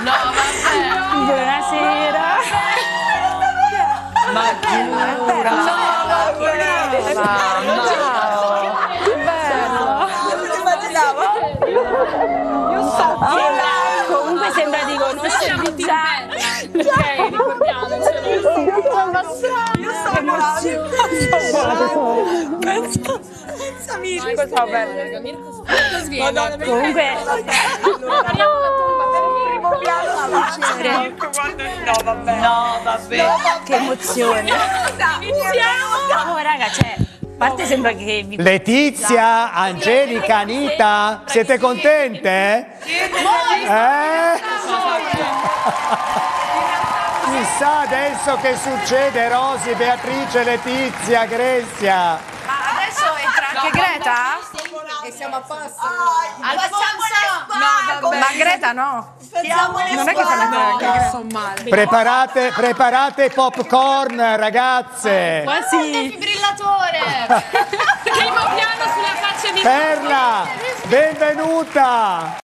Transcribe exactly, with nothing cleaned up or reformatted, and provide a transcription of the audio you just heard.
No, vabbè. Buonasera. Ma giura. No, vabbè. Ciao. Che bello. Non ti immaginavo? Io so che comunque sembra di conoscermi già. Ok, ricordiamocelo. Io so bravo. Pensa, pensa Mirko. Ciao bello. Mirko sveglia. Comunque Parliamo la tomba per Primo piano Mirko, guarda. No, vabbè. No, vabbè. che emozione. Oh raga, cioè, a parte sembra che vi... Letizia, Angelica, Anita, siete contente? Eh? Chissà adesso che succede, Rosy, Beatrice, Letizia, Grezia. Ma adesso entra anche Greta? E siamo a posto. No, vabbè. Ma Greta no. Non è che fanno entrare anche Greta. Sto male. Preparate, preparate popcorn, ragazze. Quasi. Defibrillatore. Primo piano sulla faccia di Perla, benvenuta.